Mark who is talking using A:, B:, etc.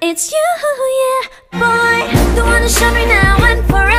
A: It's you, yeah, boy, the one who showed me now and forever.